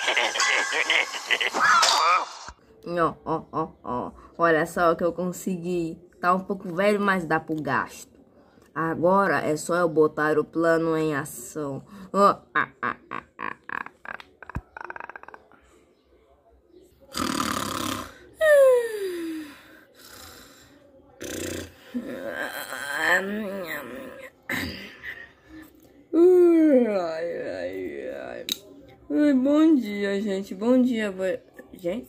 Ó. Olha só o que eu consegui. Tá um pouco velho, mas dá pro gasto. Agora é só eu botar o plano em ação. Ai, bom dia, gente. Bom dia, gente.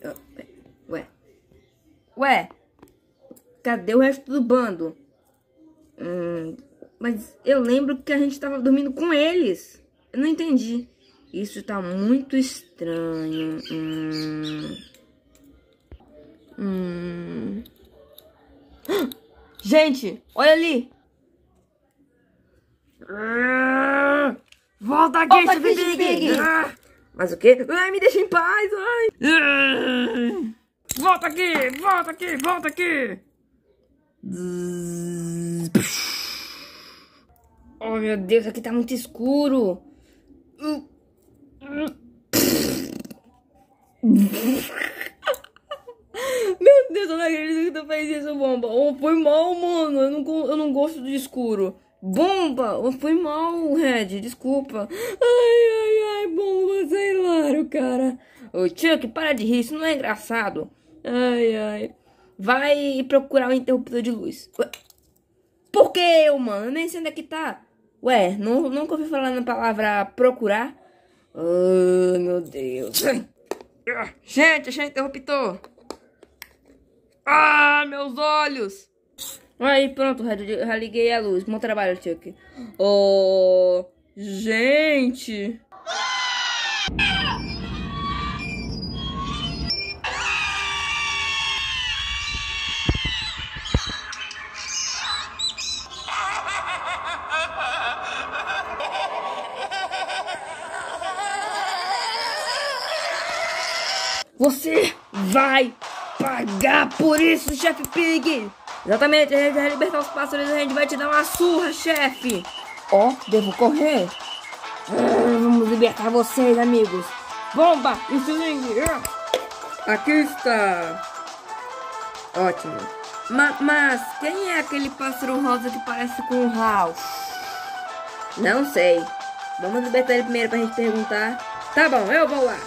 Ué, cadê o resto do bando? Mas eu lembro que a gente tava dormindo com eles. Eu não entendi. Isso tá muito estranho. Gente, olha ali. Volta aqui, Chefepig! Mas o quê? Ai, me deixa em paz! Ai. Volta aqui! Oh, meu Deus, aqui tá muito escuro. Meu Deus, eu não acredito que tu fez isso, Bomba. Oh, foi mal, mano. Eu não gosto de escuro. Bomba, foi mal, Red, desculpa. Ai, Bomba, sei lá, cara. Ô, Chuck, para de rir, isso não é engraçado. Ai. Vai procurar o interruptor de luz. Ué, por que eu, mano? Eu nem sei onde é que tá. Ué, nunca ouvi falar na palavra procurar. Ai, meu Deus. Gente, achei interruptor. Ah, meus olhos. Aí, pronto, já liguei a luz. Bom trabalho, Chuck. Oh, gente. Você vai pagar por isso, Chefepig! Exatamente, a gente vai libertar os pássaros e a gente vai te dar uma surra, chefe! Ó, devo correr? Vamos libertar vocês, amigos! Bomba! Estilingue! Aqui está! Ótimo! Mas quem é aquele pássaro rosa que parece com o House? Não sei. Vamos libertar ele primeiro pra gente perguntar. Tá bom, eu vou lá!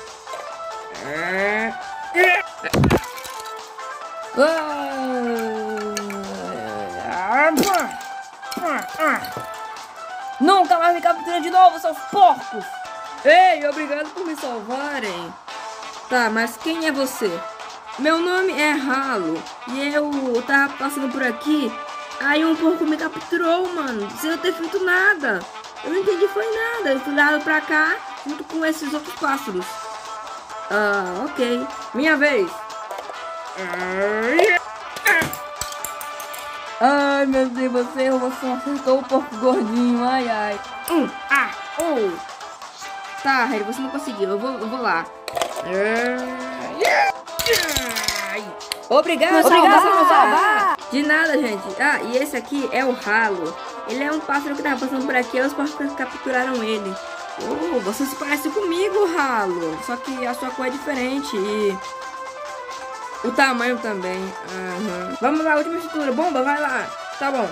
Nunca mais me captura de novo, seus porcos! Ei, obrigado por me salvarem. Tá, mas quem é você? Meu nome é Halo. E eu tava passando por aqui. Aí um porco me capturou, mano, sem eu ter feito nada. Eu não entendi foi nada. Eu fui dado pra cá junto com esses outros pássaros. Ok. Minha vez. Ai, meu Deus, você acertou o porco gordinho. Ai. Tá, Harry, você não conseguiu. Eu vou lá. Obrigado por salvar. De nada, gente. Ah, e esse aqui é o Halo. Ele é um pássaro que tava passando por aqui. Os pássaros capturaram ele. Oh, você se parece comigo, Halo. Só que a sua cor é diferente e o tamanho também. Vamos lá, última estrutura. Bomba, vai lá. Tá bom.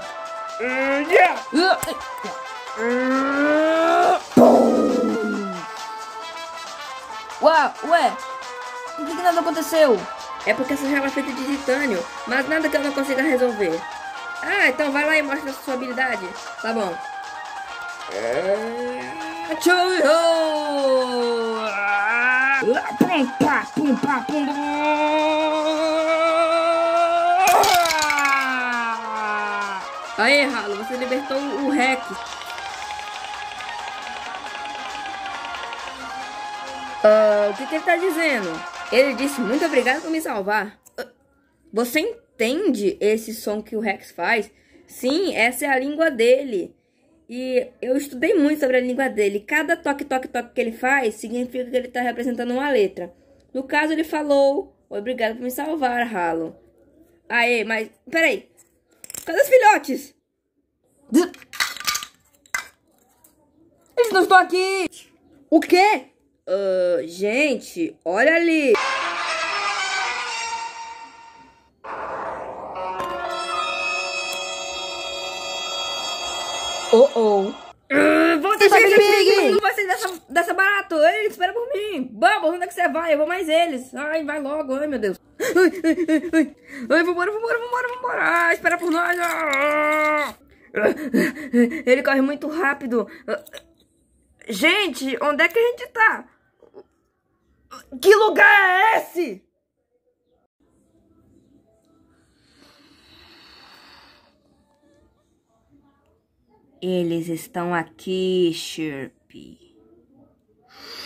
Ué, por que nada aconteceu? É porque essa gela é feita de titânio, mas nada que eu não consiga resolver. Ah, então vai lá e mostra a sua habilidade. Tá bom. Aí, Halo, você libertou o Rex. O que ele tá dizendo? Ele disse muito obrigado por me salvar. Você entende esse som que o Rex faz? Sim, essa é a língua dele. E eu estudei muito sobre a língua dele. Cada toque que ele faz significa que ele está representando uma letra. No caso, ele falou: obrigado por me salvar, Halo. Aê, mas peraí. Cadê os filhotes? Eles não estão aqui. O quê? Gente, olha ali. Volta, gente, não vai sair dessa barata. Ei, espera por mim. Bubbles, onde é que você vai? Eu vou mais eles. Ai, vai logo. Ai, meu Deus. Ai, vambora. Ai, espera por nós. Ele corre muito rápido. Gente, onde é que a gente tá? Que lugar é esse? Eles estão aqui, Chirpy.